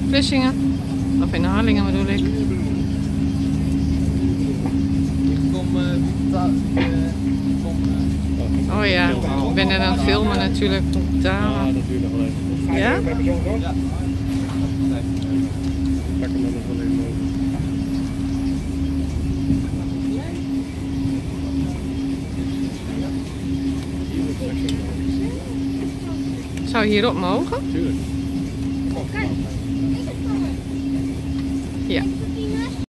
Vlissingen. Of in Harlingen bedoel ik. Ik kom Oh ja, ik ben net aan het filmen natuurlijk. Daar. Ja, dat duurt nog wel even. Ja? Ja. Pak hem dan nog wel even over. Zou hierop mogen? Tuurlijk.